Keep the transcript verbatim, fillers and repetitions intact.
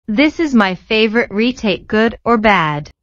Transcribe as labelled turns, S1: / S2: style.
S1: This is my favorite retake, good or bad.